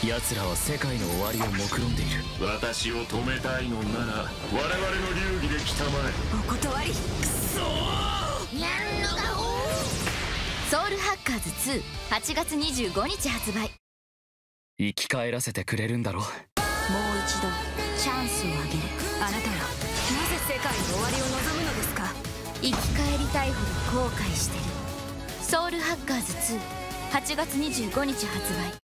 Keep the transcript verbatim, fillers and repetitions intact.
奴らは世界の終わりを目論んでいる。 私を止めたいのなら我々の流儀で来たまえ。 お断り。くそーやるのがおソウルハッカーズツー、はちがつにじゅうごにち発売。 生き返らせてくれるんだろう。 もう一度チャンスをあげる。あなたはなぜ世界の終わりを望むのですか？ 生き返りたいほど後悔してる。ソウルハッカーズツー、はちがつにじゅうごにち発売。